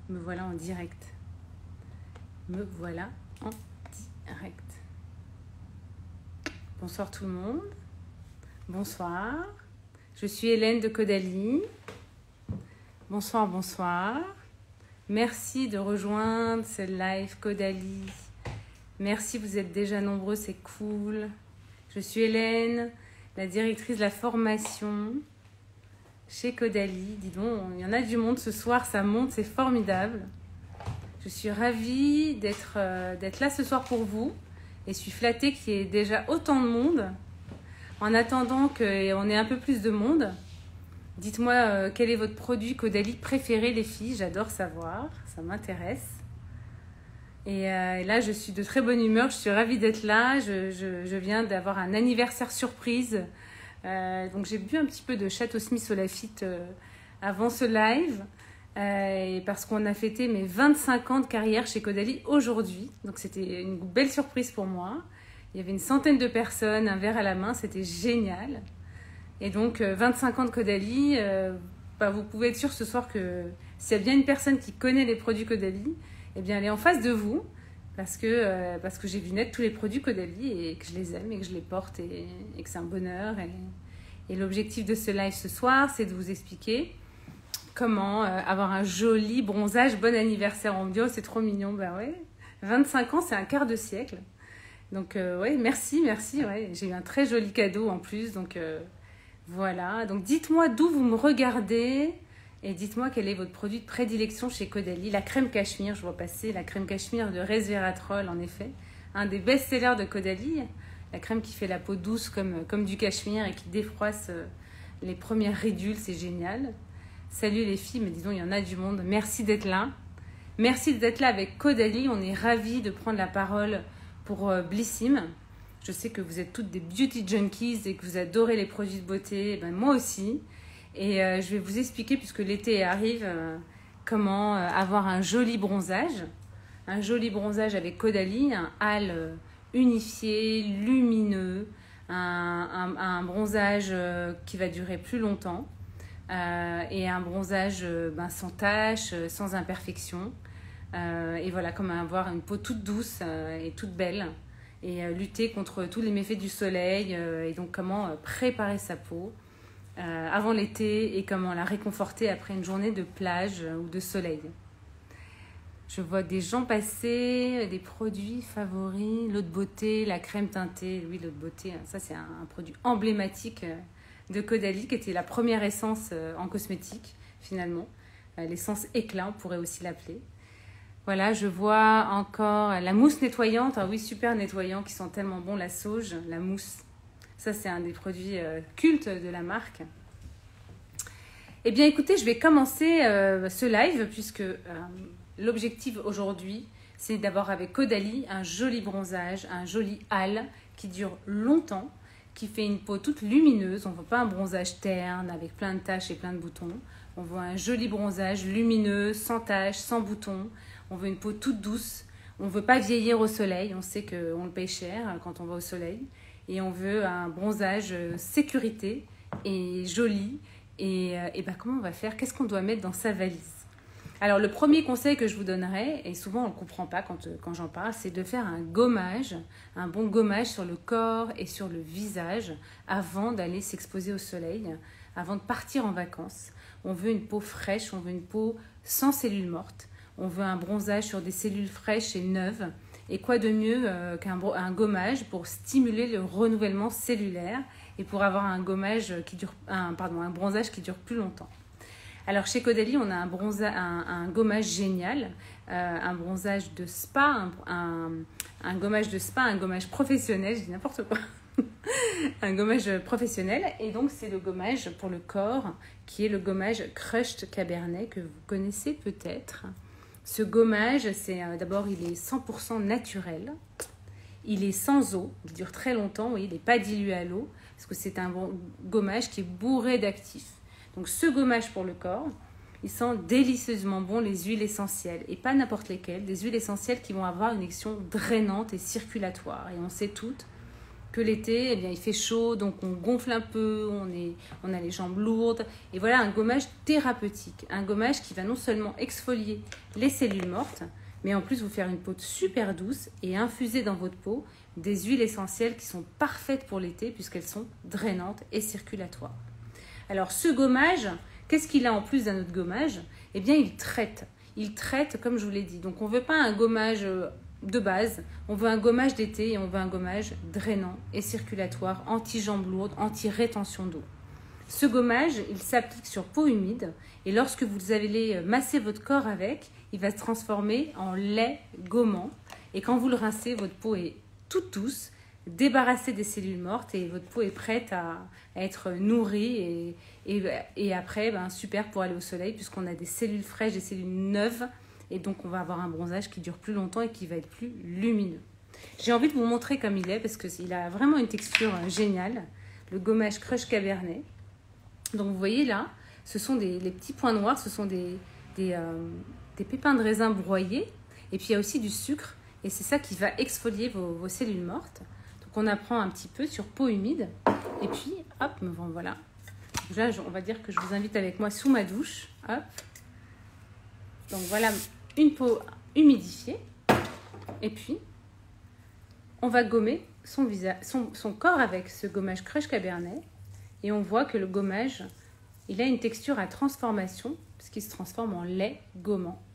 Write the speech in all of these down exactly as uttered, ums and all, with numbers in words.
Me voilà en direct. Me voilà en direct. Bonsoir tout le monde. Bonsoir. Je suis Hélène de Caudalie. Bonsoir, bonsoir. Merci de rejoindre ce live Caudalie. Merci, vous êtes déjà nombreux, c'est cool. Je suis Hélène, la directrice de la formation chez Caudalie. Dis donc, il y en a du monde ce soir, ça monte, c'est formidable. Je suis ravie d'être euh, d'être là ce soir pour vous et je suis flattée qu'il y ait déjà autant de monde. En attendant qu'on ait un peu plus de monde, dites-moi euh, quel est votre produit Caudalie préféré, les filles. J'adore savoir, ça m'intéresse. Et euh, là, je suis de très bonne humeur, je suis ravie d'être là. Je, je, je viens d'avoir un anniversaire surprise. Euh, donc, j'ai bu un petit peu de Château Smith au Lafite euh, avant ce live. Euh, et parce qu'on a fêté mes vingt-cinq ans de carrière chez Caudalie aujourd'hui. Donc, c'était une belle surprise pour moi. Il y avait une centaine de personnes, un verre à la main, c'était génial. Et donc, euh, vingt-cinq ans de Caudalie, euh, bah, vous pouvez être sûr ce soir que s'il y a bien une personne qui connaît les produits Caudalie, eh bien, elle est en face de vous, parce que, euh, parce que j'ai vu naître tous les produits Caudalie et que je les aime et que je les porte et, et que c'est un bonheur. Et, et l'objectif de ce live ce soir, c'est de vous expliquer comment euh, avoir un joli bronzage. Bon anniversaire, on me dit, oh, c'est trop mignon. Ben ouais, vingt-cinq ans, c'est un quart de siècle. Donc, euh, ouais, merci, merci. Ouais. J'ai eu un très joli cadeau en plus, donc euh, voilà. Donc, dites-moi d'où vous me regardez. Et dites-moi quel est votre produit de prédilection chez Caudalie. La crème cachemire, je vois passer la crème cachemire de resveratrol, en effet. Un des best-sellers de Caudalie. La crème qui fait la peau douce comme, comme du cachemire et qui défroisse les premières ridules, c'est génial. Salut les filles, mais disons, il y en a du monde. Merci d'être là. Merci d'être là avec Caudalie. On est ravis de prendre la parole pour euh, Blissim. Je sais que vous êtes toutes des beauty junkies et que vous adorez les produits de beauté. Ben, moi aussi. Et euh, je vais vous expliquer, puisque l'été arrive, euh, comment euh, avoir un joli bronzage. Un joli bronzage avec Caudalie, un hâle euh, unifié, lumineux, un, un, un bronzage euh, qui va durer plus longtemps euh, et un bronzage euh, ben, sans taches, euh, sans imperfection. Euh, et voilà, comment avoir une peau toute douce euh, et toute belle et euh, lutter contre tous les méfaits du soleil euh, et donc comment euh, préparer sa peau Euh, avant l'été et comment la réconforter après une journée de plage euh, ou de soleil. Je vois des gens passer, des produits favoris, l'eau de beauté, la crème teintée. Oui, l'eau de beauté, ça c'est un, un produit emblématique euh, de Caudalie qui était la première essence euh, en cosmétique finalement. Euh, l'essence éclat, on pourrait aussi l'appeler. Voilà, je vois encore la mousse nettoyante. Ah oui, super nettoyant, qui sent tellement bon, la sauge, la mousse. Ça, c'est un des produits euh, cultes de la marque. Eh bien, écoutez, je vais commencer euh, ce live puisque euh, l'objectif aujourd'hui, c'est d'avoir avec Caudalie un joli bronzage, un joli hâle qui dure longtemps, qui fait une peau toute lumineuse. On ne veut pas un bronzage terne avec plein de taches et plein de boutons. On veut un joli bronzage lumineux, sans taches, sans boutons. On veut une peau toute douce. On ne veut pas vieillir au soleil. On sait qu'on le paye cher quand on va au soleil. Et on veut un bronzage sécurité et joli. Et, et ben comment on va faire? Qu'est-ce qu'on doit mettre dans sa valise? Alors, le premier conseil que je vous donnerais, et souvent on ne le comprend pas quand, quand j'en parle, c'est de faire un gommage, un bon gommage sur le corps et sur le visage avant d'aller s'exposer au soleil, avant de partir en vacances. On veut une peau fraîche, on veut une peau sans cellules mortes. On veut un bronzage sur des cellules fraîches et neuves. Et quoi de mieux euh, qu'un un gommage pour stimuler le renouvellement cellulaire et pour avoir un gommage qui dure, un, pardon, un bronzage qui dure plus longtemps. Alors chez Caudalie, on a un, bronza, un, un gommage génial, euh, un bronzage de spa, un, un, un gommage de spa, un gommage professionnel, je dis n'importe quoi, un gommage professionnel. Et donc c'est le gommage pour le corps qui est le gommage Crushed Cabernet que vous connaissez peut-être. Ce gommage, c'est euh, d'abord, il est cent pour cent naturel. Il est sans eau, il dure très longtemps, oui, il n'est pas dilué à l'eau, parce que c'est un bon gommage qui est bourré d'actifs. Donc ce gommage pour le corps, il sent délicieusement bon les huiles essentielles, et pas n'importe lesquelles, des huiles essentielles qui vont avoir une action drainante et circulatoire. Et on sait toutes que l'été, eh bien, il fait chaud, donc on gonfle un peu, on, est, on a les jambes lourdes. Et voilà un gommage thérapeutique, un gommage qui va non seulement exfolier les cellules mortes, mais en plus vous faire une peau super douce et infuser dans votre peau des huiles essentielles qui sont parfaites pour l'été puisqu'elles sont drainantes et circulatoires. Alors ce gommage, qu'est-ce qu'il a en plus d'un autre gommage? Eh bien il traite, il traite comme je vous l'ai dit. Donc on ne veut pas un gommage de base, on veut un gommage d'été et on veut un gommage drainant et circulatoire, anti-jambes lourdes, anti-rétention d'eau. Ce gommage, il s'applique sur peau humide et lorsque vous allez masser votre corps avec, il va se transformer en lait gommant. Et quand vous le rincez, votre peau est toute douce, débarrassée des cellules mortes et votre peau est prête à, à être nourrie. Et, et, et après, ben, super pour aller au soleil puisqu'on a des cellules fraîches, des cellules neuves. Et donc, on va avoir un bronzage qui dure plus longtemps et qui va être plus lumineux. J'ai envie de vous montrer comme il est parce qu'il a vraiment une texture géniale. Le gommage Crush Cabernet. Donc, vous voyez là, ce sont des les petits points noirs, ce sont des, des, euh, des pépins de raisin broyés. Et puis, il y a aussi du sucre. Et c'est ça qui va exfolier vos, vos cellules mortes. Donc, on apprend un petit peu sur peau humide. Et puis, hop, me voilà. Là, on va dire que je vous invite avec moi sous ma douche. Hop. Donc, voilà une peau humidifiée. Et puis, on va gommer son, visage, son, son corps avec ce gommage Crush Cabernet. Et on voit que le gommage, il a une texture à transformation, puisqu'il se transforme en lait gommant.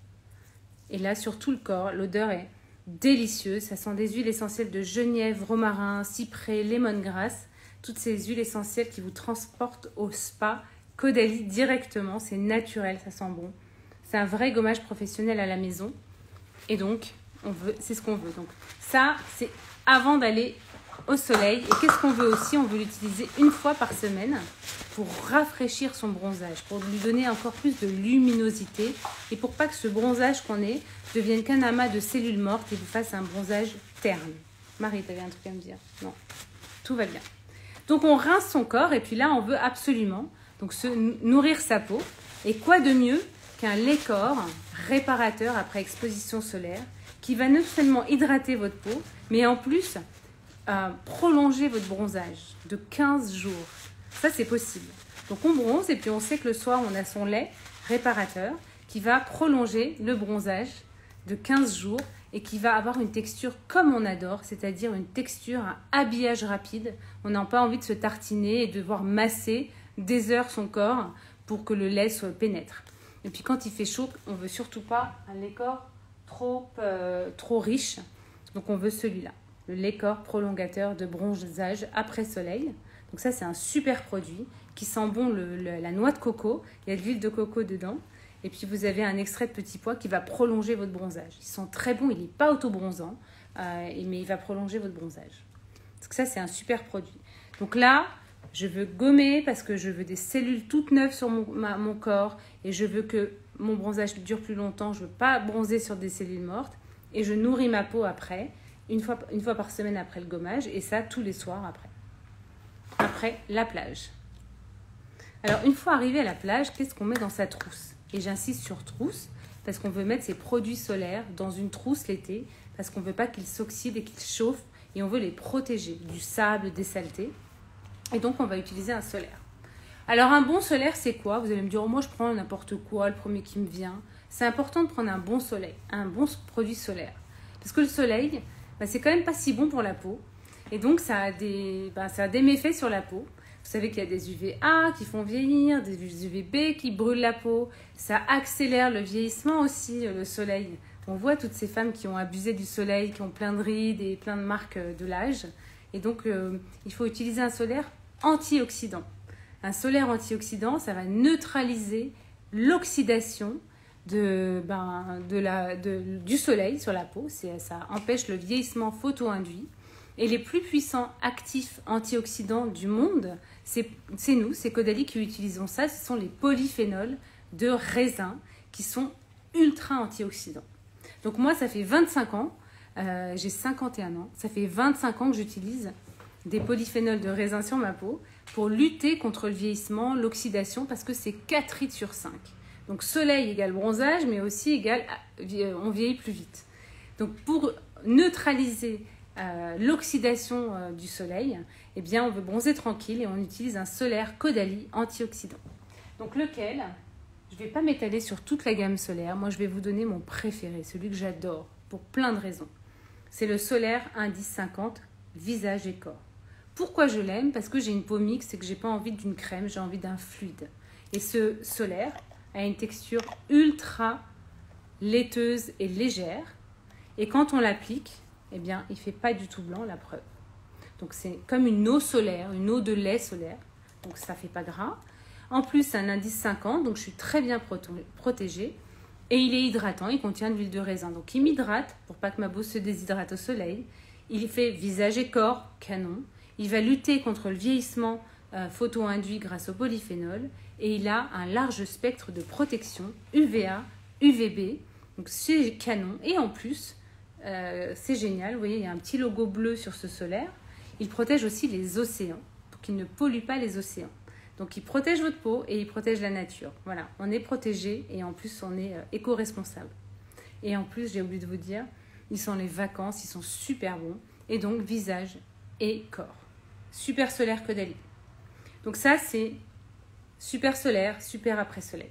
Et là, sur tout le corps, l'odeur est délicieuse. Ça sent des huiles essentielles de genièvre, romarin, cyprès, lemongrass. Toutes ces huiles essentielles qui vous transportent au spa Caudalie directement. C'est naturel, ça sent bon. C'est un vrai gommage professionnel à la maison. Et donc, on veut, c'est ce qu'on veut. Donc, ça, c'est avant d'aller au soleil. Et qu'est-ce qu'on veut aussi? On veut l'utiliser une fois par semaine pour rafraîchir son bronzage, pour lui donner encore plus de luminosité et pour pas que ce bronzage qu'on ait devienne qu'un amas de cellules mortes et vous fasse un bronzage terne. Marie, tu avais un truc à me dire? Non, tout va bien. Donc, on rince son corps et puis là, on veut absolument donc, se nourrir sa peau. Et quoi de mieux qu'un lait-corps réparateur après exposition solaire qui va non seulement hydrater votre peau, mais en plus euh, prolonger votre bronzage de quinze jours. Ça, c'est possible. Donc, on bronze et puis on sait que le soir, on a son lait réparateur qui va prolonger le bronzage de quinze jours et qui va avoir une texture comme on adore, c'est-à-dire une texture, un habillage rapide. On n'a pas envie de se tartiner et de devoir masser des heures son corps pour que le lait soit pénètre. Et puis quand il fait chaud, on ne veut surtout pas un lait-corps trop, euh, trop riche. Donc on veut celui-là, le lait-corps prolongateur de bronzage après soleil. Donc ça, c'est un super produit qui sent bon le, le, la noix de coco. Il y a de l'huile de coco dedans. Et puis vous avez un extrait de petit pois qui va prolonger votre bronzage. Il sent très bon, il n'est pas auto-bronzant, euh, mais il va prolonger votre bronzage. Donc ça, c'est un super produit. Donc là, je veux gommer parce que je veux des cellules toutes neuves sur mon, ma, mon corps et je veux que mon bronzage dure plus longtemps. Je ne veux pas bronzer sur des cellules mortes et je nourris ma peau après, une fois, une fois par semaine après le gommage et ça tous les soirs après. Après la plage. Alors, une fois arrivé à la plage, qu'est-ce qu'on met dans sa trousse? Et j'insiste sur trousse parce qu'on veut mettre ces produits solaires dans une trousse l'été parce qu'on ne veut pas qu'ils s'oxydent et qu'ils chauffent et on veut les protéger du sable, des saletés. Et donc, on va utiliser un solaire. Alors, un bon solaire, c'est quoi? Vous allez me dire, oh, moi, je prends n'importe quoi, le premier qui me vient. C'est important de prendre un bon soleil, un bon produit solaire. Parce que le soleil, bah, c'est quand même pas si bon pour la peau. Et donc, ça a des, bah, ça a des méfaits sur la peau. Vous savez qu'il y a des U V A qui font vieillir, des U V B qui brûlent la peau. Ça accélère le vieillissement aussi, le soleil. On voit toutes ces femmes qui ont abusé du soleil, qui ont plein de rides et plein de marques de l'âge. Et donc, euh, il faut utiliser un solaire antioxydant. Un solaire antioxydant, ça va neutraliser l'oxydation de, ben, de la, de, du soleil sur la peau. C'est, ça empêche le vieillissement photo-induit. Et les plus puissants actifs antioxydants du monde, c'est, c'est nous, c'est Caudalie qui utilisons ça. Ce sont les polyphénols de raisin qui sont ultra antioxydants. Donc moi, ça fait vingt-cinq ans, euh, j'ai cinquante et un ans, ça fait vingt-cinq ans que j'utilise des polyphénols de raisin sur ma peau pour lutter contre le vieillissement, l'oxydation, parce que c'est quatre rides sur cinq. Donc soleil égale bronzage, mais aussi égale on vieillit plus vite. Donc pour neutraliser euh, l'oxydation euh, du soleil, eh bien, on veut bronzer tranquille et on utilise un solaire Caudalie antioxydant. Donc, lequel, je ne vais pas m'étaler sur toute la gamme solaire. Moi, je vais vous donner mon préféré, celui que j'adore, pour plein de raisons. C'est le solaire Indice cinquante, visage et corps. Pourquoi je l'aime? Parce que j'ai une peau mixte et que je n'ai pas envie d'une crème, j'ai envie d'un fluide. Et ce solaire a une texture ultra laiteuse et légère. Et quand on l'applique, eh bien, il ne fait pas du tout blanc, la preuve. Donc, c'est comme une eau solaire, une eau de lait solaire. Donc, ça ne fait pas gras. En plus, c'est un indice cinquante, donc je suis très bien protégée. Et il est hydratant, il contient de l'huile de raisin. Donc, il m'hydrate pour pas que ma peau se déshydrate au soleil. Il fait visage et corps, canon. Il va lutter contre le vieillissement euh, photo-induit grâce au polyphénol. Et il a un large spectre de protection U V A, U V B. Donc, c'est canon. Et en plus, euh, c'est génial. Vous voyez, il y a un petit logo bleu sur ce solaire. Il protège aussi les océans, pour qu'il ne pollue pas les océans. Donc, il protège votre peau et il protège la nature. Voilà, on est protégé et en plus, on est euh, éco-responsable. Et en plus, j'ai oublié de vous dire, ils sont les vacances, ils sont super bons. Et donc, visage et corps. Super solaire Caudalie. Donc ça, c'est super solaire, super après soleil.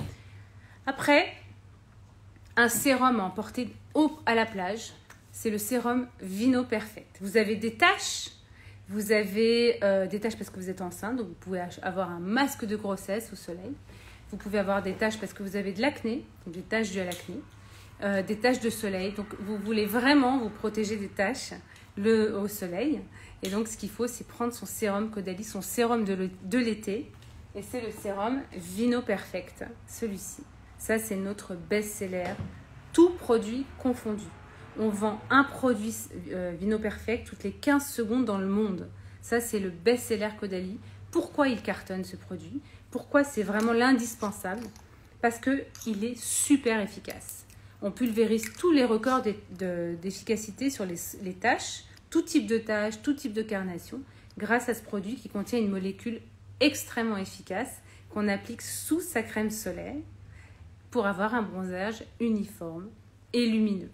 Après, un sérum à emporter au, à la plage, c'est le sérum Vino Perfect. Vous avez des taches, vous avez euh, des taches parce que vous êtes enceinte, donc vous pouvez avoir un masque de grossesse au soleil. Vous pouvez avoir des taches parce que vous avez de l'acné, donc des taches dues à l'acné, euh, des taches de soleil. Donc vous voulez vraiment vous protéger des taches le, au soleil. Et donc ce qu'il faut, c'est prendre son sérum Caudalie, son sérum de l'été. Et c'est le sérum Vino Perfect, celui-ci. Ça, c'est notre best-seller, tout produit confondu. On vend un produit euh, Vino Perfect toutes les quinze secondes dans le monde. Ça, c'est le best-seller Caudalie. Pourquoi il cartonne ce produit? Pourquoi c'est vraiment l'indispensable? Parce qu'il est super efficace. On pulvérise tous les records d'efficacité sur les, les taches, tout type de taches, tout type de carnation, grâce à ce produit qui contient une molécule extrêmement efficace qu'on applique sous sa crème solaire pour avoir un bronzage uniforme et lumineux.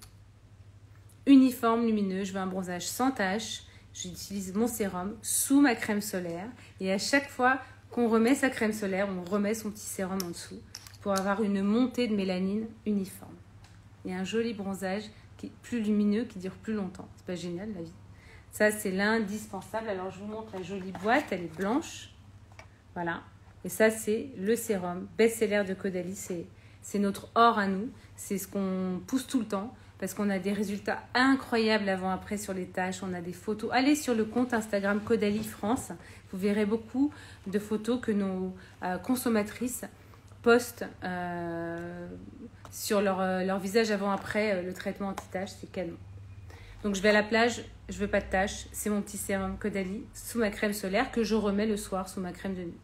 Uniforme, lumineux, je veux un bronzage sans tache. J'utilise mon sérum sous ma crème solaire et à chaque fois qu'on remet sa crème solaire, on remet son petit sérum en dessous pour avoir une montée de mélanine uniforme. Et un joli bronzage qui est plus lumineux, qui dure plus longtemps. C'est pas génial la vie? Ça, c'est l'indispensable. Alors, je vous montre la jolie boîte, elle est blanche. Voilà. Et ça, c'est le sérum best-seller de Caudalie. C'est notre or à nous. C'est ce qu'on pousse tout le temps parce qu'on a des résultats incroyables avant-après sur les taches. On a des photos. Allez sur le compte Instagram Caudalie France. Vous verrez beaucoup de photos que nos euh, consommatrices postent euh, sur leur, euh, leur visage avant-après euh, le traitement anti-taches. C'est canon. Donc, je vais à la plage, je veux pas de taches. C'est mon petit sérum Caudalie sous ma crème solaire que je remets le soir sous ma crème de nuit.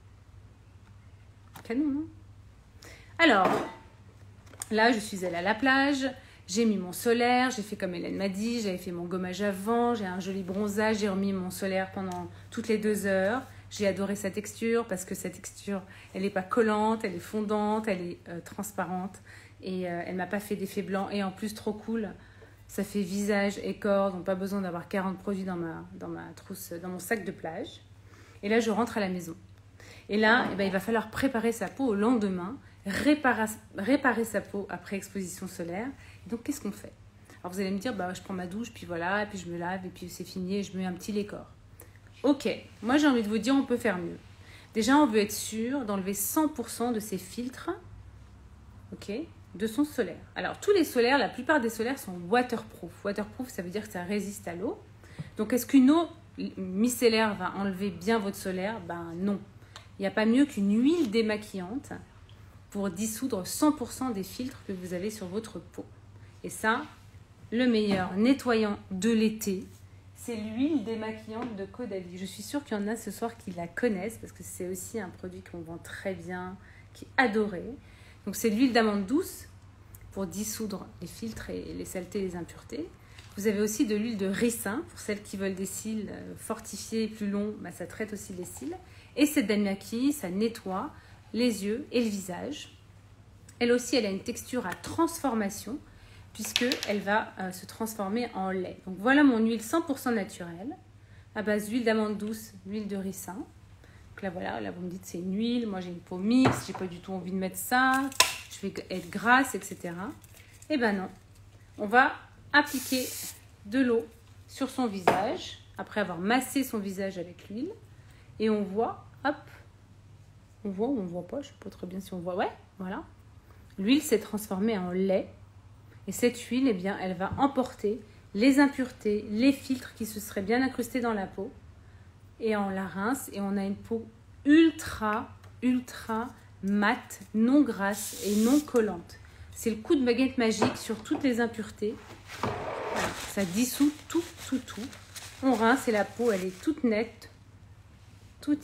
Canon, non? Alors, là, je suis allée à la plage. J'ai mis mon solaire. J'ai fait comme Hélène m'a dit. J'avais fait mon gommage avant. J'ai un joli bronzage. J'ai remis mon solaire pendant toutes les deux heures. J'ai adoré sa texture parce que sa texture, elle n'est pas collante, elle est fondante, elle est euh, transparente. Et euh, elle m'a pas fait d'effet blanc. Et en plus, trop cool. Ça fait visage et corps, donc pas besoin d'avoir quarante produits dans ma, dans ma trousse, dans mon sac de plage. Et là, je rentre à la maison. Et là, eh ben, il va falloir préparer sa peau au lendemain, réparer, réparer sa peau après exposition solaire. Et donc, qu'est-ce qu'on fait? Alors, vous allez me dire, bah, je prends ma douche, puis voilà, et puis je me lave, et puis c'est fini, et je mets un petit lait corps. Ok, moi j'ai envie de vous dire, on peut faire mieux. Déjà, on veut être sûr d'enlever cent pour cent de ces filtres, ok, de son solaire. Alors, tous les solaires, la plupart des solaires sont waterproof. Waterproof, ça veut dire que ça résiste à l'eau. Donc, est-ce qu'une eau micellaire va enlever bien votre solaire? Ben non. Il n'y a pas mieux qu'une huile démaquillante pour dissoudre cent pour cent des filtres que vous avez sur votre peau. Et ça, le meilleur nettoyant de l'été, c'est l'huile démaquillante de Caudalie. Je suis sûre qu'il y en a ce soir qui la connaissent parce que c'est aussi un produit qu'on vend très bien, qui est adoré. Donc, c'est l'huile d'amande douce pour dissoudre les filtres et les saletés et les impuretés. Vous avez aussi de l'huile de ricin pour celles qui veulent des cils fortifiés et plus longs. Bah, ça traite aussi les cils. Et cette démaquille, ça nettoie les yeux et le visage. Elle aussi, elle a une texture à transformation. puisqu'elle va euh, se transformer en lait. Donc voilà mon huile cent pour cent naturelle, à base d'huile d'amande douce, d'huile de ricin. Donc là voilà, là vous me dites c'est une huile, moi j'ai une peau mixte, j'ai pas du tout envie de mettre ça, je vais être grasse, et cetera. Eh ben non, on va appliquer de l'eau sur son visage, après avoir massé son visage avec l'huile, et on voit, hop, on voit ou on voit pas, je sais pas très bien si on voit, ouais, voilà. L'huile s'est transformée en lait, et cette huile, eh bien, elle va emporter les impuretés, les filtres qui se seraient bien incrustés dans la peau, et on la rince, et on a une peau ultra, ultra mate, non grasse et non collante. C'est le coup de baguette magique sur toutes les impuretés. Voilà, ça dissout tout, tout, tout. On rince et la peau, elle est toute nette, toute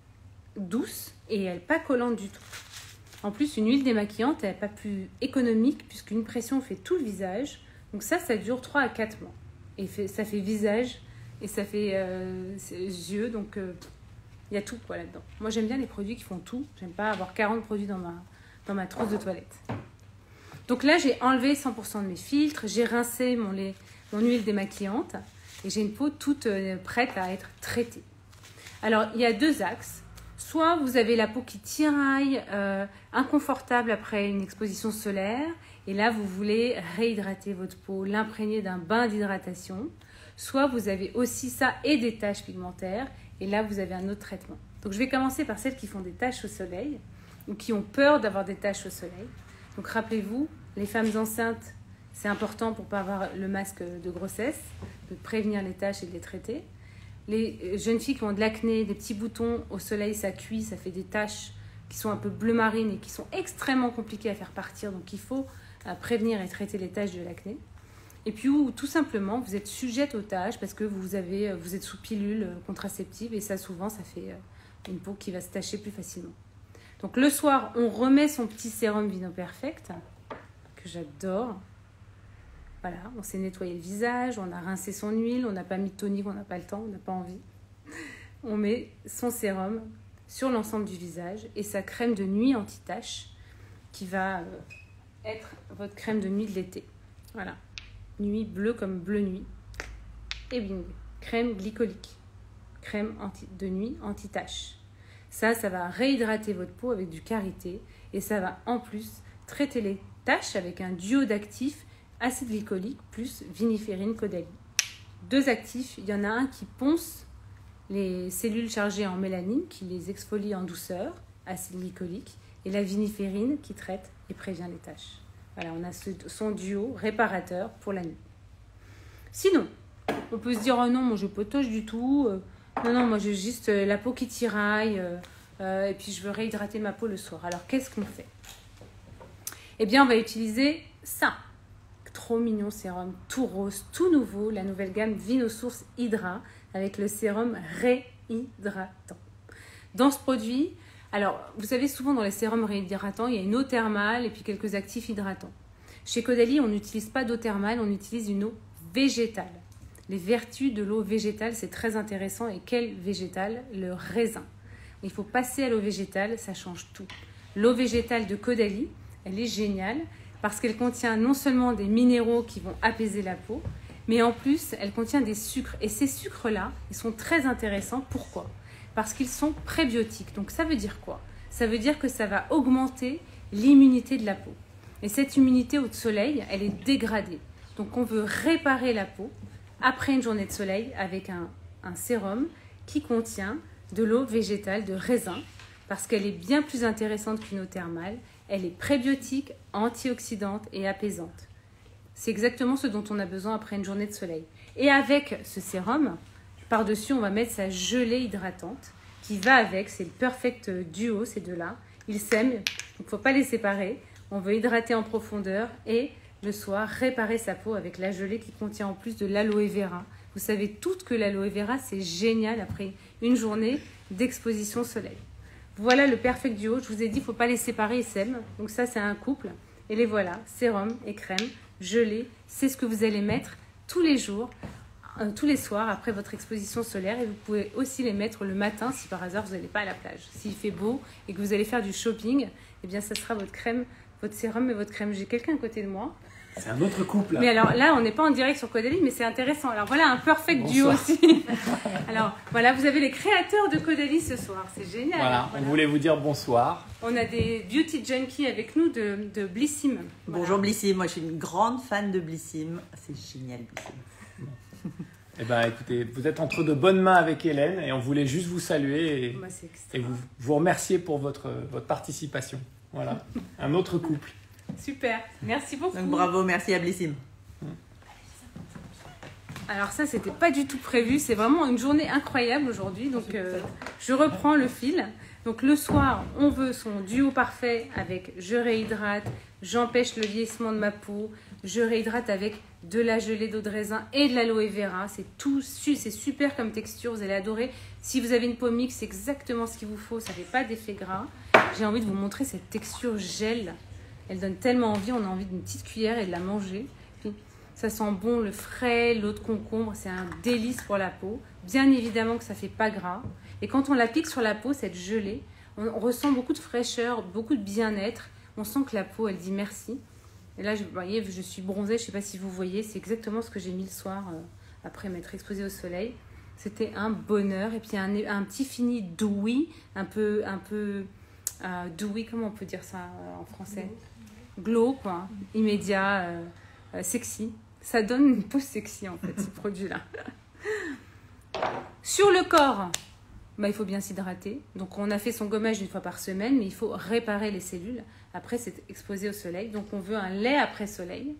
douce et elle n'est pas collante du tout. En plus, une huile démaquillante, elle n'est pas plus économique puisqu'une pression fait tout le visage. Donc ça, ça dure trois à quatre mois. Et fait, ça fait visage et ça fait euh, yeux. Donc, il euh, y a tout quoi là-dedans. Moi, j'aime bien les produits qui font tout. J'aime pas avoir quarante produits dans ma, dans ma trousse de toilette. Donc là, j'ai enlevé cent pour cent de mes filtres. J'ai rincé mon, lait, mon huile démaquillante. Et j'ai une peau toute euh, prête à être traitée. Alors, il y a deux axes. Soit vous avez la peau qui tiraille, euh, inconfortable après une exposition solaire. Et là, vous voulez réhydrater votre peau, l'imprégner d'un bain d'hydratation. Soit vous avez aussi ça et des taches pigmentaires. Et là, vous avez un autre traitement. Donc, je vais commencer par celles qui font des taches au soleil ou qui ont peur d'avoir des taches au soleil. Donc, rappelez-vous, les femmes enceintes, c'est important pour ne pas avoir le masque de grossesse, de prévenir les taches et de les traiter. Les jeunes filles qui ont de l'acné, des petits boutons au soleil, ça cuit, ça fait des taches qui sont un peu bleu marine et qui sont extrêmement compliquées à faire partir. Donc, il faut prévenir et traiter les taches de l'acné. Et puis, ou tout simplement, vous êtes sujette aux taches parce que vous, avez, vous êtes sous pilule contraceptive et ça, souvent, ça fait une peau qui va se tacher plus facilement. Donc, le soir, on remet son petit sérum Vino Perfect que j'adore. Voilà, on s'est nettoyé le visage, on a rincé son huile, on n'a pas mis de tonique, on n'a pas le temps, on n'a pas envie. On met son sérum sur l'ensemble du visage et sa crème de nuit anti-tache qui va être votre crème de nuit de l'été. Voilà, nuit bleue comme bleu nuit. Et bingo, crème glycolique, crème anti, de nuit anti-tache. Ça, ça va réhydrater votre peau avec du karité et ça va en plus traiter les taches avec un duo d'actifs acide glycolique plus viniférine Caudalie. Deux actifs, il y en a un qui ponce les cellules chargées en mélanine, qui les exfolie en douceur, acide glycolique, et la viniférine qui traite et prévient les taches. Voilà, on a ce, son duo réparateur pour la nuit. Sinon, on peut se dire, oh non, moi je potoche du tout, euh, non, non, moi j'ai juste euh, la peau qui tiraille, euh, euh, et puis je veux réhydrater ma peau le soir. Alors, qu'est-ce qu'on fait? Eh bien, on va utiliser ça. Trop mignon sérum, tout rose, tout nouveau, la nouvelle gamme Vinosource Hydra avec le sérum réhydratant. Dans ce produit, alors vous savez souvent dans les sérums réhydratants, il y a une eau thermale et puis quelques actifs hydratants. Chez Caudalie, on n'utilise pas d'eau thermale, on utilise une eau végétale. Les vertus de l'eau végétale, c'est très intéressant. Et quel végétal? Le raisin. Il faut passer à l'eau végétale, ça change tout. L'eau végétale de Caudalie, elle est géniale. Parce qu'elle contient non seulement des minéraux qui vont apaiser la peau, mais en plus, elle contient des sucres. Et ces sucres-là, ils sont très intéressants. Pourquoi? Parce qu'ils sont prébiotiques. Donc, ça veut dire quoi? Ça veut dire que ça va augmenter l'immunité de la peau. Et cette immunité au soleil, elle est dégradée. Donc, on veut réparer la peau après une journée de soleil avec un, un sérum qui contient de l'eau végétale de raisin parce qu'elle est bien plus intéressante qu'une eau thermale. Elle est prébiotique, antioxydante et apaisante. C'est exactement ce dont on a besoin après une journée de soleil. Et avec ce sérum, par-dessus, on va mettre sa gelée hydratante qui va avec. C'est le perfect duo, ces deux-là. Ils s'aiment, donc il ne faut pas les séparer. On veut hydrater en profondeur et le soir, réparer sa peau avec la gelée qui contient en plus de l'aloe vera. Vous savez toutes que l'aloe vera, c'est génial après une journée d'exposition soleil. Voilà le perfect duo. Je vous ai dit, il ne faut pas les séparer, ils s'aiment. Donc ça, c'est un couple. Et les voilà, sérum et crème, gelée. C'est ce que vous allez mettre tous les jours, euh, tous les soirs après votre exposition solaire. Et vous pouvez aussi les mettre le matin si par hasard vous n'allez pas à la plage. S'il fait beau et que vous allez faire du shopping, eh bien ça sera votre crème, votre sérum et votre crème. J'ai quelqu'un à côté de moi. C'est un autre couple. Mais alors là, on n'est pas en direct sur Caudalie, mais c'est intéressant. Alors voilà, un perfect duo aussi. Alors voilà, vous avez les créateurs de Caudalie ce soir. C'est génial. Voilà, voilà, on voulait vous dire bonsoir. On a des beauty junkies avec nous de, de Blissim. Voilà. Bonjour Blissim, moi je suis une grande fan de Blissim. C'est génial Blissim. Eh bien écoutez, vous êtes entre de bonnes mains avec Hélène et on voulait juste vous saluer et, bah, et vous, vous remercier pour votre, votre participation. Voilà, un autre couple. Super, merci beaucoup. Donc bravo, merci à Blissim. Alors ça, c'était pas du tout prévu. C'est vraiment une journée incroyable aujourd'hui. Donc euh, je reprends le fil. Donc le soir, on veut son duo parfait avec je réhydrate, j'empêche le vieillissement de ma peau, je réhydrate avec de la gelée d'eau de raisin et de l'aloe vera. C'est tout, c'est super comme texture, vous allez adorer. Si vous avez une peau mixte, c'est exactement ce qu'il vous faut. Ça fait pas d'effet gras. J'ai envie de vous montrer cette texture gel. Elle donne tellement envie, on a envie d'une petite cuillère et de la manger. Puis, ça sent bon le frais, l'eau de concombre, c'est un délice pour la peau. Bien évidemment que ça ne fait pas gras. Et quand on l'applique sur la peau, cette gelée, on, on ressent beaucoup de fraîcheur, beaucoup de bien-être. On sent que la peau, elle dit merci. Et là, je, vous voyez, je suis bronzée, je ne sais pas si vous voyez, c'est exactement ce que j'ai mis le soir euh, après m'être exposée au soleil. C'était un bonheur. Et puis un, un petit fini dewy, un peu, un peu euh, dewy, comment on peut dire ça euh, en français ? Glow, quoi, immédiat, euh, euh, sexy. Ça donne une peau sexy, en fait, ce produit-là. Sur le corps, bah, il faut bien s'hydrater. Donc, on a fait son gommage une fois par semaine, mais il faut réparer les cellules. Après, c'est exposé au soleil. Donc, on veut un lait après soleil.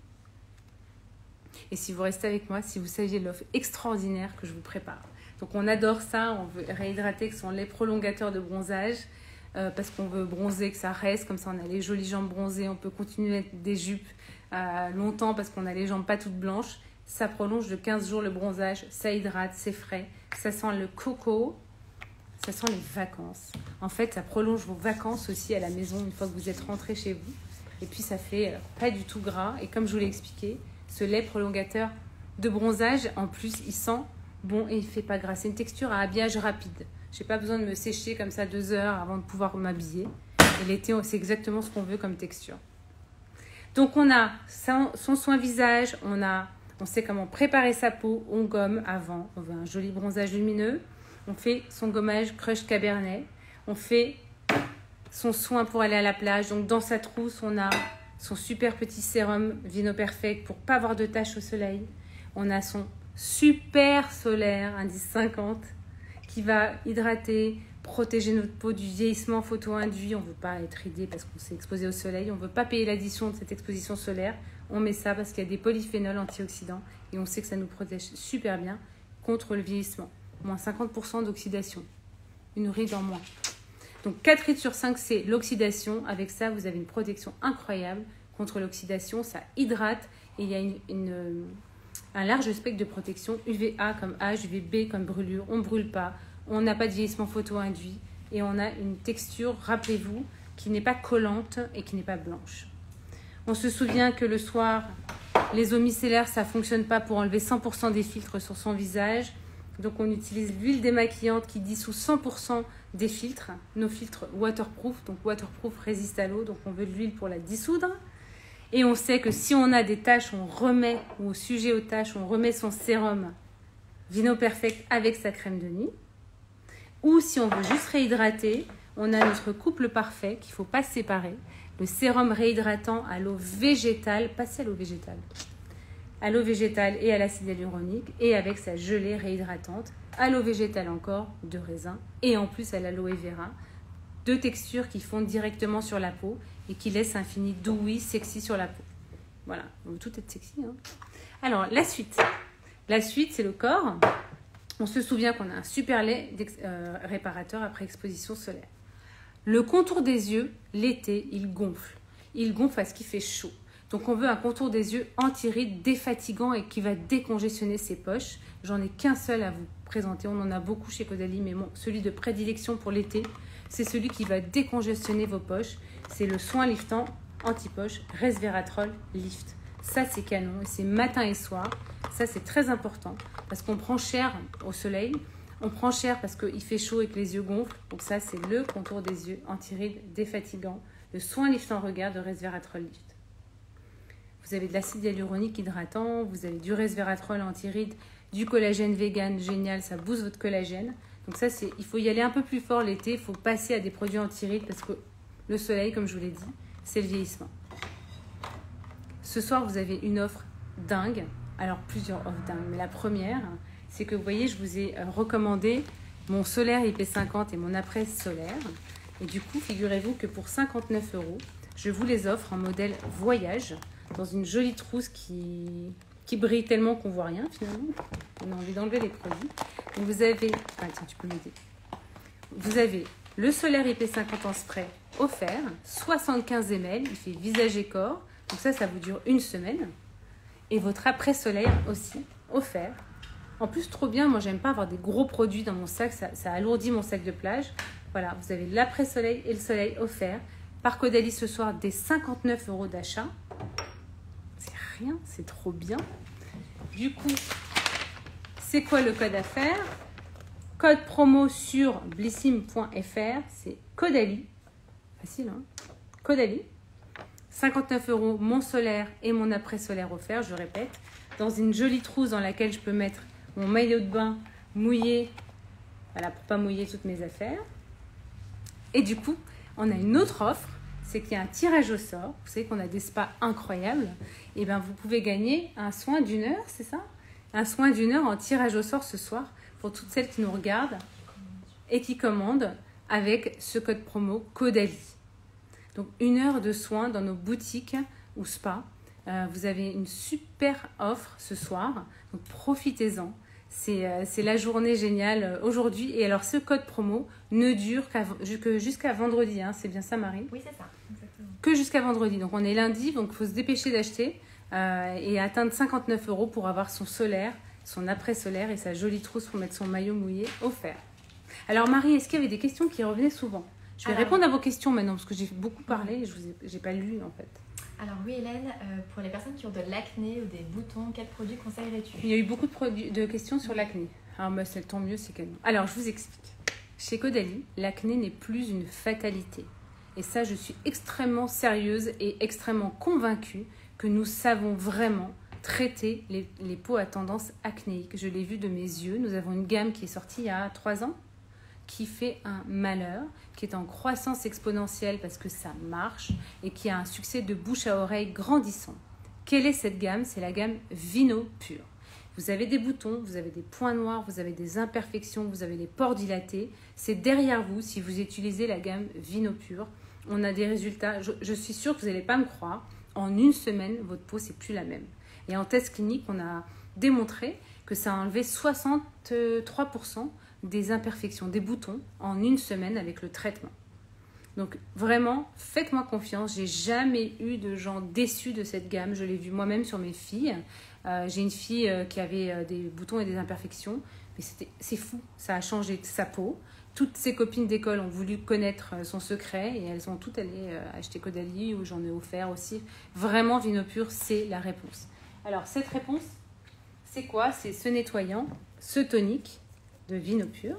Et si vous restez avec moi, si vous saviez l'offre extraordinaire que je vous prépare. Donc, on adore ça. On veut réhydrater avec son lait prolongateur de bronzage. Euh, parce qu'on veut bronzer, que ça reste, comme ça on a les jolies jambes bronzées, on peut continuer à mettre des jupes euh, longtemps parce qu'on a les jambes pas toutes blanches. Ça prolonge de quinze jours le bronzage, ça hydrate, c'est frais, ça sent le coco, ça sent les vacances. En fait, ça prolonge vos vacances aussi à la maison une fois que vous êtes rentré chez vous. Et puis ça fait euh, pas du tout gras. Et comme je vous l'ai expliqué, ce lait prolongateur de bronzage, en plus, il sent bon et il fait pas gras. C'est une texture à habillage rapide. Je n'ai pas besoin de me sécher comme ça deux heures avant de pouvoir m'habiller. Et l'été, c'est exactement ce qu'on veut comme texture. Donc, on a son soin visage, on, a, on sait comment préparer sa peau, on gomme avant. On veut un joli bronzage lumineux. On fait son gommage Crush Cabernet. On fait son soin pour aller à la plage. Donc, dans sa trousse, on a son super petit sérum Vino Perfect pour ne pas avoir de taches au soleil. On a son super solaire, indice cinquante. Qui va hydrater, protéger notre peau du vieillissement photo-induit. On ne veut pas être ridé parce qu'on s'est exposé au soleil. On ne veut pas payer l'addition de cette exposition solaire. On met ça parce qu'il y a des polyphénols antioxydants et on sait que ça nous protège super bien contre le vieillissement. Moins cinquante pour cent d'oxydation. Une ride en moins. Donc quatre rides sur cinq, c'est l'oxydation. Avec ça, vous avez une protection incroyable contre l'oxydation. Ça hydrate et il y a une... une un large spectre de protection, U V A comme H, U V B comme brûlure, on ne brûle pas, on n'a pas de vieillissement photo-induit et on a une texture, rappelez-vous, qui n'est pas collante et qui n'est pas blanche. On se souvient que le soir, les eaux micellaires, ça ne fonctionne pas pour enlever cent pour cent des filtres sur son visage. Donc on utilise l'huile démaquillante qui dissout cent pour cent des filtres, nos filtres waterproof, donc waterproof résiste à l'eau, donc on veut de l'huile pour la dissoudre. Et on sait que si on a des taches, on remet, ou au sujet aux taches, on remet son sérum Vino Perfect avec sa crème de nuit. Ou si on veut juste réhydrater, on a notre couple parfait qu'il ne faut pas séparer. Le sérum réhydratant à l'eau végétale, pas à l'eau végétale, à l'eau végétale et à l'acide hyaluronique, et avec sa gelée réhydratante, à l'eau végétale encore, de raisin, et en plus à l'aloe vera. Deux textures qui fondent directement sur la peau et qui laissent un fini dewy, sexy sur la peau. Voilà, on veut tout être sexy. Hein. Alors, la suite. La suite, c'est le corps. On se souvient qu'on a un super lait euh, réparateur après exposition solaire. Le contour des yeux, l'été, il gonfle. Il gonfle parce qu'il fait chaud. Donc, on veut un contour des yeux anti-rides, défatigant et qui va décongestionner ses poches. J'en ai qu'un seul à vous présenter. On en a beaucoup chez Caudalie, mais bon, celui de prédilection pour l'été, c'est celui qui va décongestionner vos poches. C'est le soin liftant anti-poche Resveratrol Lift. Ça, c'est canon. Et c'est matin et soir. Ça, c'est très important parce qu'on prend cher au soleil. On prend cher parce qu'il fait chaud et que les yeux gonflent. Donc ça, c'est le contour des yeux anti-rides défatigant. Le soin liftant regard de Resveratrol Lift. Vous avez de l'acide hyaluronique hydratant, vous avez du resveratrol anti-rides, du collagène vegan, génial, ça booste votre collagène. Donc ça, c'est, il faut y aller un peu plus fort l'été, il faut passer à des produits anti-rides parce que le soleil, comme je vous l'ai dit, c'est le vieillissement. Ce soir, vous avez une offre dingue. Alors, plusieurs offres dingues. Mais la première, c'est que vous voyez, je vous ai recommandé mon solaire I P cinquante et mon après solaire. Et du coup, figurez-vous que pour cinquante-neuf euros, je vous les offre en modèle voyage, dans une jolie trousse qui, qui brille tellement qu'on ne voit rien finalement. On a envie d'enlever les produits. Donc vous avez... Ah tiens, tu peux m'aider. Vous avez le solaire I P cinquante en spray offert, soixante-quinze millilitres, il fait visage et corps. Donc ça, ça vous dure une semaine. Et votre après-soleil aussi, offert. En plus, trop bien, moi j'aime pas avoir des gros produits dans mon sac, ça, ça alourdit mon sac de plage. Voilà, vous avez l'après-soleil et le soleil offert. Par Caudalie ce soir, des cinquante-neuf euros d'achat. C'est rien, c'est trop bien. Du coup, c'est quoi le code à faire? Code promo sur blissim point f r, c'est Caudalie. Facile, hein? Caudalie. cinquante-neuf euros, mon solaire et mon après-solaire offert, je répète. Dans une jolie trousse dans laquelle je peux mettre mon maillot de bain mouillé. Voilà, pour ne pas mouiller toutes mes affaires. Et du coup, on a une autre offre. C'est qu'il y a un tirage au sort. Vous savez qu'on a des spas incroyables. Et bien, vous pouvez gagner un soin d'une heure, c'est ça? Un soin d'une heure en tirage au sort ce soir pour toutes celles qui nous regardent et qui commandent avec ce code promo Caudalie. Donc, une heure de soins dans nos boutiques ou spas. Euh, vous avez une super offre ce soir. Donc, profitez-en. C'est, euh, c'est la journée géniale aujourd'hui. Et alors, ce code promo ne dure qu'à, que jusqu'à vendredi. Hein. C'est bien ça, Marie? Oui, c'est ça. Exactement. Que jusqu'à vendredi. Donc, on est lundi. Donc, il faut se dépêcher d'acheter euh, et atteindre cinquante-neuf euros pour avoir son solaire, son après-solaire et sa jolie trousse pour mettre son maillot mouillé offert. Alors, Marie, est-ce qu'il y avait des questions qui revenaient souvent? Je vais Alors, répondre à vos questions maintenant parce que j'ai beaucoup parlé et je n'ai pas lu en fait. Alors oui Hélène, euh, pour les personnes qui ont de l'acné ou des boutons, quels produits conseillerais-tu? Il y a eu beaucoup de, produits, de questions sur l'acné. Alors bah, c'est tant mieux, c'est canon. Alors je vous explique. Chez Caudalie, l'acné n'est plus une fatalité. Et ça, je suis extrêmement sérieuse et extrêmement convaincue que nous savons vraiment traiter les, les peaux à tendance acnéique. Je l'ai vu de mes yeux. Nous avons une gamme qui est sortie il y a trois ans qui fait un malheur, qui est en croissance exponentielle parce que ça marche et qui a un succès de bouche à oreille grandissant. Quelle est cette gamme? C'est la gamme Vino Pur. Vous avez des boutons, vous avez des points noirs, vous avez des imperfections, vous avez des pores dilatés. C'est derrière vous si vous utilisez la gamme Vino Pur. On a des résultats, je, je suis sûre que vous n'allez pas me croire, en une semaine, votre peau, c'est plus la même. Et en test clinique, on a démontré que ça a enlevé soixante-trois pour cent des imperfections, des boutons en une semaine avec le traitement. Donc vraiment, faites-moi confiance. J'ai jamais eu de gens déçus de cette gamme. Je l'ai vu moi-même sur mes filles. Euh, j'ai une fille euh, qui avait euh, des boutons et des imperfections. Mais c'était, c'est fou, ça a changé sa peau. Toutes ses copines d'école ont voulu connaître euh, son secret et elles sont toutes allées euh, acheter Caudalie ou j'en ai offert aussi. Vraiment, Vino Pur, c'est la réponse. Alors cette réponse, c'est quoi? C'est ce nettoyant, ce tonique de Vino Pur.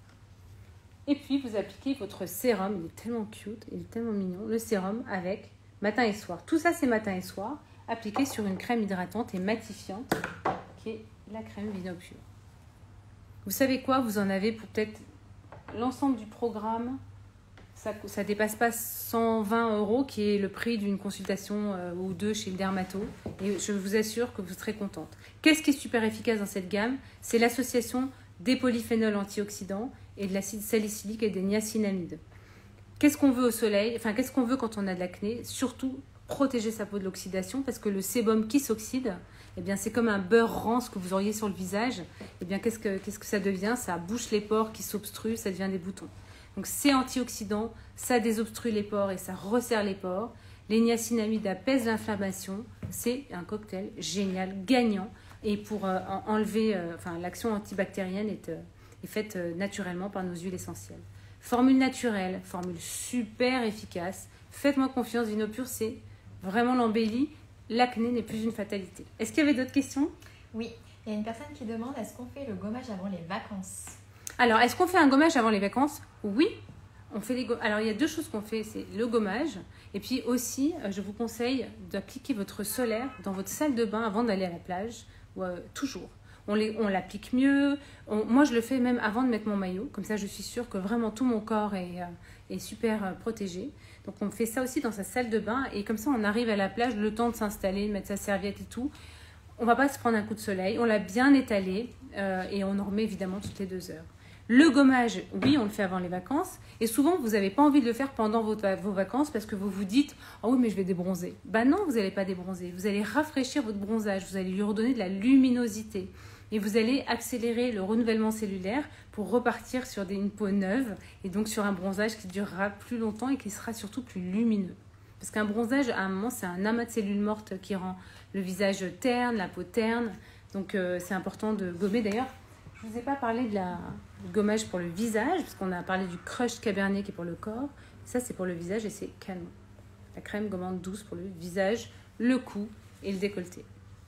Et puis, vous appliquez votre sérum. Il est tellement cute, il est tellement mignon. Le sérum avec matin et soir. Tout ça, c'est matin et soir. Appliqué sur une crème hydratante et matifiante qui est la crème Vino Pur. Vous savez quoi? Vous en avez pour peut-être l'ensemble du programme. Ça ne dépasse pas cent vingt euros qui est le prix d'une consultation euh, ou deux chez le dermato. Et je vous assure que vous serez contente. Qu'est-ce qui est super efficace dans cette gamme? C'est l'association des polyphénols antioxydants et de l'acide salicylique et des niacinamides. Qu'est-ce qu'on veut au soleil? Enfin, qu'est-ce qu'on veut quand on a de l'acné? Surtout, protéger sa peau de l'oxydation parce que le sébum qui s'oxyde, eh bien, c'est comme un beurre rance que vous auriez sur le visage. Eh bien, qu'est-ce que, qu'est-ce que ça devient? Ça bouche les pores qui s'obstruent, ça devient des boutons. Donc, c'est antioxydant, ça désobstrue les pores et ça resserre les pores. Les niacinamides apaisent l'inflammation. C'est un cocktail génial, gagnant. Et pour euh, enlever, euh, enfin, l'action antibactérienne est, euh, est faite euh, naturellement par nos huiles essentielles. Formule naturelle, formule super efficace. Faites-moi confiance, Vino Pur, c'est vraiment l'embellie. L'acné n'est plus une fatalité. Est-ce qu'il y avait d'autres questions? Oui, il y a une personne qui demande est-ce qu'on fait le gommage avant les vacances? Alors, est-ce qu'on fait un gommage avant les vacances? Oui. On fait les go- Alors, il y a deux choses qu'on fait, c'est le gommage. Et puis aussi, euh, je vous conseille d'appliquer votre solaire dans votre salle de bain avant d'aller à la plage. Ou, euh, toujours. On, les, on l'applique mieux. On- moi, je le fais même avant de mettre mon maillot. Comme ça, je suis sûre que vraiment tout mon corps est, euh, est super euh, protégé. Donc, on fait ça aussi dans sa salle de bain. Et comme ça, on arrive à la plage, le temps de s'installer, de mettre sa serviette et tout. On ne va pas se prendre un coup de soleil. On l'a bien étalé. Euh, et on en remet évidemment toutes les deux heures. Le gommage, oui, on le fait avant les vacances. Et souvent, vous n'avez pas envie de le faire pendant vos, vos vacances parce que vous vous dites « Ah oui, mais je vais débronzer ». Ben non, vous n'allez pas débronzer. Vous allez rafraîchir votre bronzage. Vous allez lui redonner de la luminosité. Et vous allez accélérer le renouvellement cellulaire pour repartir sur des, une peau neuve et donc sur un bronzage qui durera plus longtemps et qui sera surtout plus lumineux. Parce qu'un bronzage, à un moment, c'est un amas de cellules mortes qui rend le visage terne, la peau terne. Donc, euh, c'est important de gommer. D'ailleurs, je ne vous ai pas parlé de la du gommage pour le visage, parce qu'on a parlé du Crush Cabernet qui est pour le corps. Ça, c'est pour le visage et c'est canon. La crème gommante douce pour le visage, le cou et le décolleté.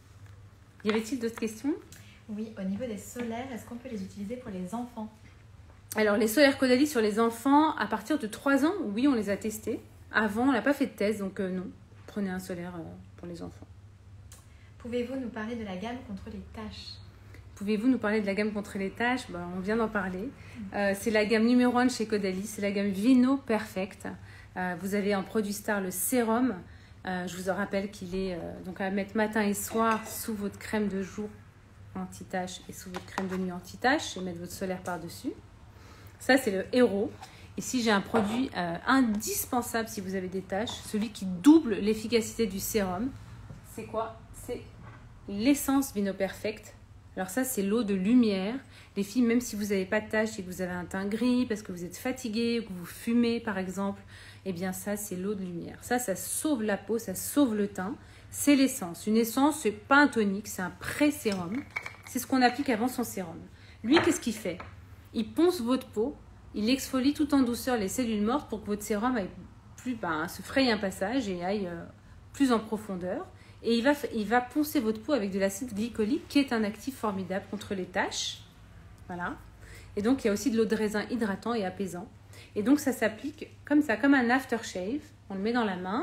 Y avait-il d'autres questions ? Oui, au niveau des solaires, est-ce qu'on peut les utiliser pour les enfants ? Alors, les solaires Caudalie sur les enfants, à partir de trois ans, oui, on les a testés. Avant, on n'a pas fait de test, donc euh, non. Prenez un solaire euh, pour les enfants. Pouvez-vous nous parler de la gamme contre les taches ? Pouvez-vous nous parler de la gamme contre les taches ? Ben, on vient d'en parler. Euh, c'est la gamme numéro un de chez Caudalie, c'est la gamme Vino Perfect. Euh, vous avez en produit star le sérum. Euh, je vous en rappelle qu'il est euh, donc à mettre matin et soir sous votre crème de jour anti-tache et sous votre crème de nuit anti-tache et mettre votre solaire par-dessus. Ça, c'est le héros. Ici, j'ai un produit euh, indispensable si vous avez des taches, celui qui double l'efficacité du sérum. C'est quoi ? C'est l'essence Vino Perfect. Alors ça, c'est l'eau de lumière. Les filles, même si vous n'avez pas de taches et que vous avez un teint gris, parce que vous êtes fatigué, que vous fumez par exemple, eh bien ça, c'est l'eau de lumière. Ça, ça sauve la peau, ça sauve le teint. C'est l'essence. Une essence, c'est pas un tonique, c'est un pré-sérum. C'est ce qu'on applique avant son sérum. Lui, qu'est-ce qu'il fait ? Il ponce votre peau, il exfolie tout en douceur les cellules mortes pour que votre sérum aille plus, ben, se fraye un passage et aille euh, plus en profondeur. Et il va, il va poncer votre peau avec de l'acide glycolique qui est un actif formidable contre les taches. Voilà. Et donc, il y a aussi de l'eau de raisin hydratant et apaisant. Et donc, ça s'applique comme ça, comme un aftershave. On le met dans la main.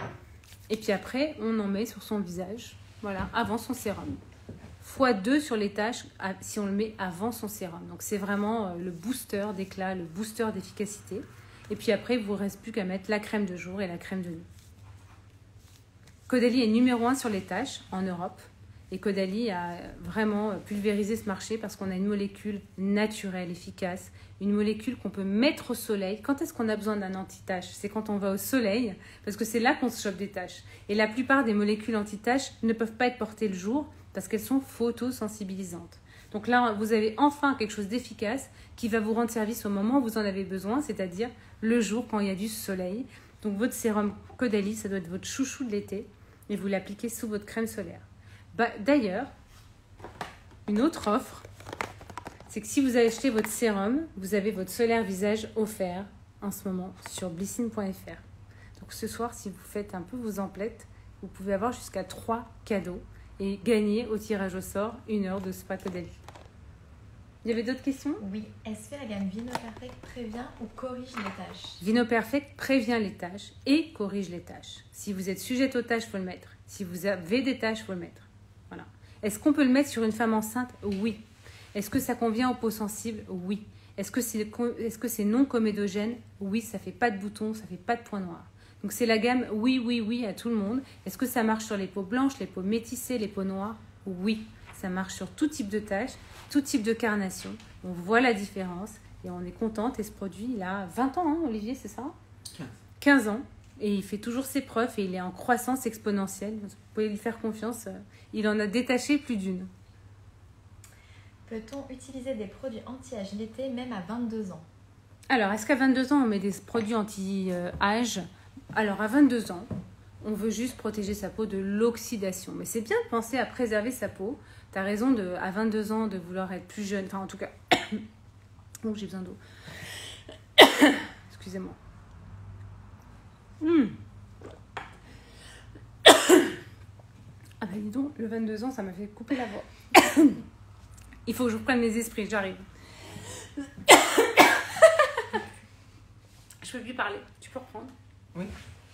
Et puis après, on en met sur son visage. Voilà, avant son sérum. fois deux sur les taches si on le met avant son sérum. Donc, c'est vraiment le booster d'éclat, le booster d'efficacité. Et puis après, il ne vous reste plus qu'à mettre la crème de jour et la crème de nuit. Caudalie est numéro un sur les taches en Europe. Et Caudalie a vraiment pulvérisé ce marché parce qu'on a une molécule naturelle, efficace, une molécule qu'on peut mettre au soleil. Quand est-ce qu'on a besoin d'un anti-tache ? C'est quand on va au soleil, parce que c'est là qu'on se chope des taches. Et la plupart des molécules anti-taches ne peuvent pas être portées le jour parce qu'elles sont photosensibilisantes. Donc là, vous avez enfin quelque chose d'efficace qui va vous rendre service au moment où vous en avez besoin, c'est-à-dire le jour quand il y a du soleil. Donc votre sérum Caudalie, ça doit être votre chouchou de l'été et vous l'appliquez sous votre crème solaire. Bah, d'ailleurs, une autre offre, c'est que si vous avez acheté votre sérum, vous avez votre solaire visage offert en ce moment sur blycine point f r. Donc ce soir, si vous faites un peu vos emplettes, vous pouvez avoir jusqu'à trois cadeaux et gagner au tirage au sort une heure de spa Caudalie. Il y avait d'autres questions ? Oui. Est-ce que la gamme Vino Perfect prévient ou corrige les taches ? Vino Perfect prévient les taches et corrige les taches. Si vous êtes sujette aux taches, il faut le mettre. Si vous avez des taches, il faut le mettre. Voilà. Est-ce qu'on peut le mettre sur une femme enceinte ? Oui. Est-ce que ça convient aux peaux sensibles ? Oui. Est-ce que c'est, est-ce que c'est non comédogène ? Oui, ça ne fait pas de boutons, ça ne fait pas de points noirs. Donc c'est la gamme oui, oui, oui à tout le monde. Est-ce que ça marche sur les peaux blanches, les peaux métissées, les peaux noires ? Oui. Ça marche sur tout type de taches, tout type de carnation. On voit la différence et on est contente. Et ce produit, il a vingt ans, hein, Olivier, c'est ça ? quinze. quinze ans. Et il fait toujours ses preuves et il est en croissance exponentielle. Vous pouvez lui faire confiance. Il en a détaché plus d'une. Peut-on utiliser des produits anti-âge l'été même à vingt-deux ans ? Alors, est-ce qu'à vingt-deux ans, on met des produits anti-âge ? Alors, à vingt-deux ans, on veut juste protéger sa peau de l'oxydation. Mais c'est bien de penser à préserver sa peau. Tu as raison, de, à vingt-deux ans, de vouloir être plus jeune. Enfin, en tout cas... oh, j'ai besoin d'eau. Excusez-moi. Mmh. Ah bah dis donc, le vingt-deux ans, ça m'a fait couper la voix. Il faut que je reprenne mes esprits, j'arrive. je peux plus parler. Tu peux reprendre. Oui.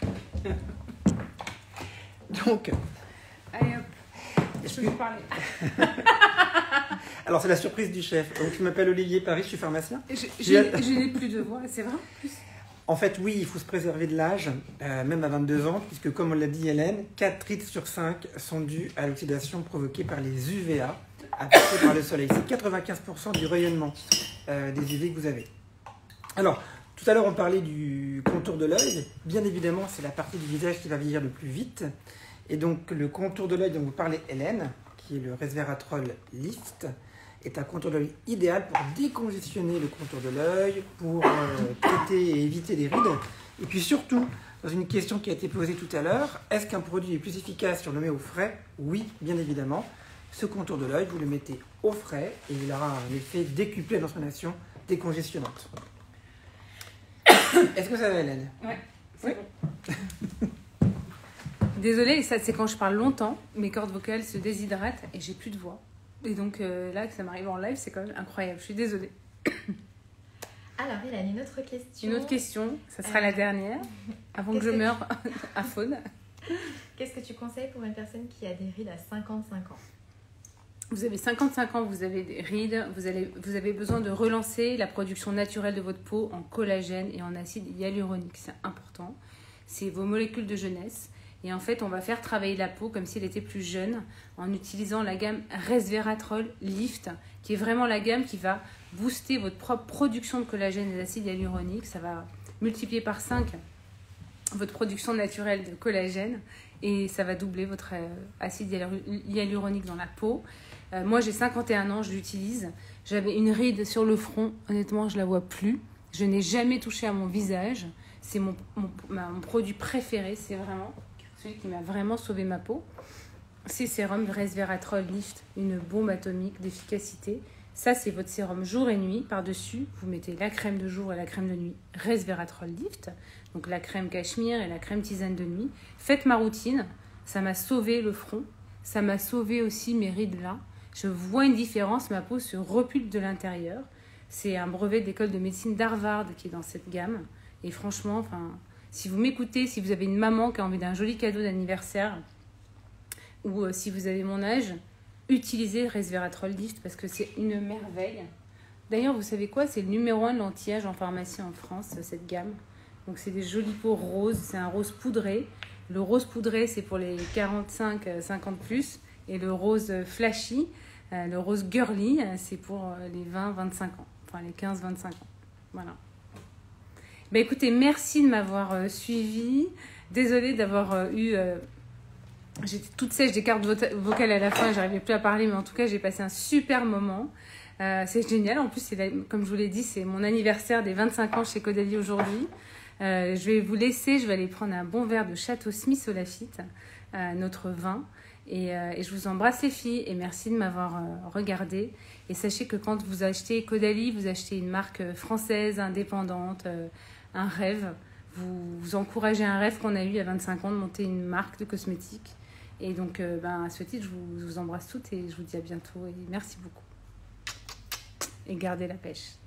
Donc, allez hop, je peux plus parler. Alors, c'est la surprise du chef. Donc, je m'appelle Olivier Paris, je suis pharmacien. Je, je, je n'ai plus de voix, c'est vrai en plus. En fait, oui, il faut se préserver de l'âge, euh, même à vingt-deux ans, puisque comme on l'a dit Hélène, quatre rides sur cinq sont dues à l'oxydation provoquée par les U V A apportés par le soleil. C'est quatre-vingt-quinze pour cent du rayonnement euh, des U V que vous avez. Alors, tout à l'heure, on parlait du contour de l'œil. Bien évidemment, c'est la partie du visage qui va vieillir le plus vite. Et donc, le contour de l'œil dont vous parlez, Hélène, qui est le resveratrol lift, est un contour de l'œil idéal pour décongestionner le contour de l'œil, pour euh, traiter et éviter les rides. Et puis surtout, dans une question qui a été posée tout à l'heure, est-ce qu'un produit est plus efficace si on le met au frais? Oui, bien évidemment. Ce contour de l'œil, vous le mettez au frais et il aura un effet décuplé dans son action décongestionnante. Est-ce que ça va, Hélène? Ouais, c'est bon. Désolée, ça c'est quand je parle longtemps, mes cordes vocales se déshydratent et j'ai plus de voix. Et donc euh, là, que ça m'arrive en live, c'est quand même incroyable. Je suis désolée. Alors, Hélène, une autre question. Une autre question, ça sera Euh, la dernière, avant que je qu'est-ce que meure à faune. Qu'est-ce que tu conseilles pour une personne qui a des rides à cinquante-cinq ans? Vous avez cinquante-cinq ans, vous avez des rides, vous, allez, vous avez besoin de relancer la production naturelle de votre peau en collagène et en acide hyaluronique. C'est important. C'est vos molécules de jeunesse. Et en fait, on va faire travailler la peau comme si elle était plus jeune en utilisant la gamme Resveratrol Lift, qui est vraiment la gamme qui va booster votre propre production de collagène et d'acide hyaluronique. Ça va multiplier par cinq votre production naturelle de collagène et ça va doubler votre euh, acide hyaluronique dans la peau. Euh, moi, j'ai cinquante et un ans, je l'utilise. J'avais une ride sur le front. Honnêtement, je ne la vois plus. Je n'ai jamais touché à mon visage. C'est mon, mon, ma, mon produit préféré. C'est vraiment celui qui m'a vraiment sauvé ma peau. C'est sérum Resveratrol Lift, une bombe atomique d'efficacité. Ça, c'est votre sérum jour et nuit. Par-dessus, vous mettez la crème de jour et la crème de nuit Resveratrol Lift. Donc la crème cachemire et la crème tisane de nuit. Faites ma routine. Ça m'a sauvé le front. Ça m'a sauvé aussi mes rides là. Je vois une différence. Ma peau se repulpe de l'intérieur. C'est un brevet d'école de médecine d'Harvard qui est dans cette gamme. Et franchement, enfin... Si vous m'écoutez, si vous avez une maman qui a envie d'un joli cadeau d'anniversaire, ou euh, si vous avez mon âge, utilisez Resveratrol Lift parce que c'est une merveille. D'ailleurs, vous savez quoi? C'est le numéro un de l'anti-âge en pharmacie en France, cette gamme. Donc, c'est des jolies peaux roses. C'est un rose poudré. Le rose poudré, c'est pour les quarante-cinq à cinquante plus. Et le rose flashy, euh, le rose girly, c'est pour les vingt à vingt-cinq ans. Enfin, les quinze à vingt-cinq ans. Voilà. Bah écoutez, merci de m'avoir euh, suivi. Désolée d'avoir euh, eu... Euh, j'étais toute sèche des cartes vocales à la fin, j'arrivais plus à parler, mais en tout cas, j'ai passé un super moment. Euh, c'est génial. En plus, c'est la, comme je vous l'ai dit, c'est mon anniversaire des vingt-cinq ans chez Caudalie aujourd'hui. Euh, je vais vous laisser, je vais aller prendre un bon verre de Château Smith au Lafitte, euh, notre vin. Et, euh, et je vous embrasse les filles et merci de m'avoir euh, regardé. Et sachez que quand vous achetez Caudalie, vous achetez une marque française, indépendante, euh, un rêve. Vous, vous encouragez un rêve qu'on a eu à vingt-cinq ans de monter une marque de cosmétiques. Et donc, euh, ben, à ce titre, je vous, je vous embrasse toutes et je vous dis à bientôt. Et merci beaucoup. Et gardez la pêche.